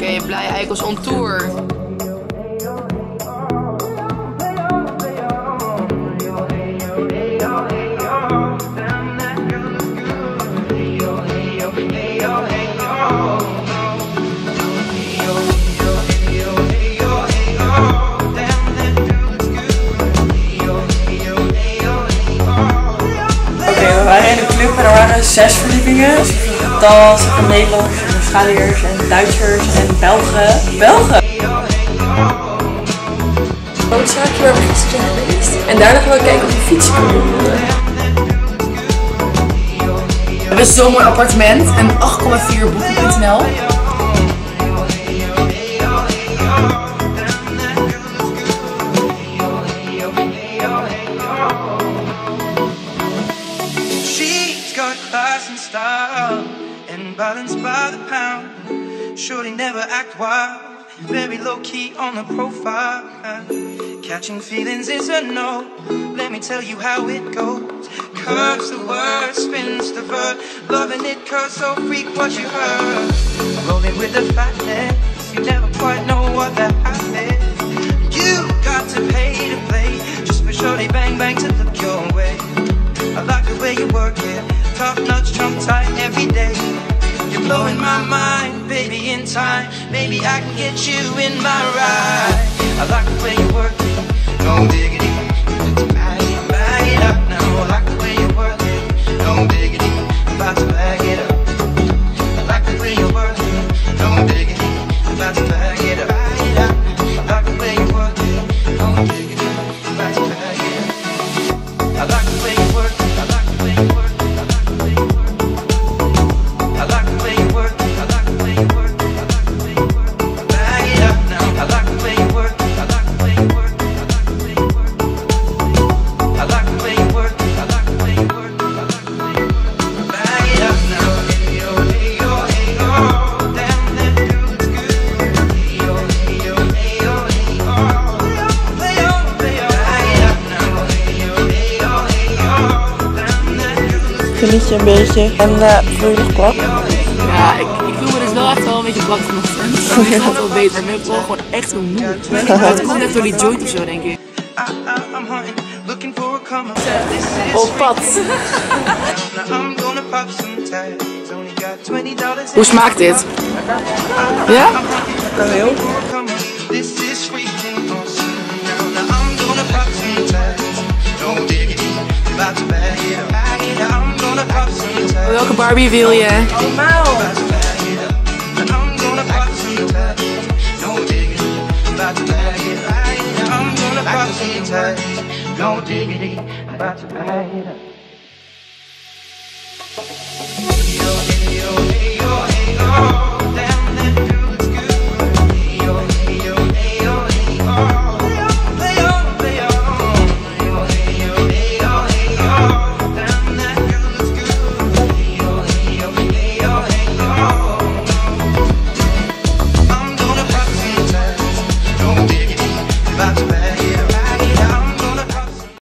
Oké, Blije Eikels on tour. We waren in de club en er waren 6 verdiepingen. Tas, Nederlanders, Australiërs en Duitsers en Belgen. Belgen! Het zaakje waar we gisteren zijn geweest. En daarna gaan we kijken of we fietsen kunnen doen. We hebben zo'n mooi appartement en 8,4 boeken.nl. And balanced by the pound. Surely never act wild. Very low key on the profile. Catching feelings is a no. Let me tell you how it goes. Curves the word, spins the verb. Loving it cause so freak what you heard. Rolling with the fatness. You never quite know what that is. You got to pay to play. Just for shorty bang bang to look your way. I like the way you work it. Top notch, trump tight every day. You're blowing my mind, baby, in time. Maybe I can get you in my ride. I like the way you work it, no diggity. Bag it up now. I like the way you work it, no diggity. I'm about to bag it up. I like the way you work it, no diggity. I'm about to bag it up. I like the way you work it, no diggity. I'm about to bag it up. I like the way you work it. Geniet je een beetje en voel je nog plat? Ja, ik voel me dus wel echt wel een beetje plat vanochtend. Dat gaat wel beter, maar ik ben gewoon echt een moe. Het komt echt door die joint of zo, denk ik. Op pad. Hoe smaakt dit? Ja? Dat heel. Welke Barbie wil je? Allemaal. No diggity, about to bag it up.